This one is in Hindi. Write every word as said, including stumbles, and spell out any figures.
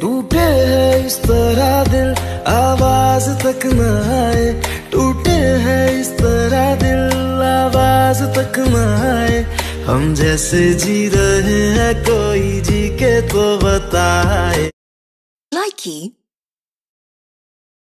टूटे है इस तरह दिल आवाज तक न आए, टूटे है इस तरह दिल आवाज तक न आए। हम जैसे जी रहे हैं कोई जी के तो बताए। Likey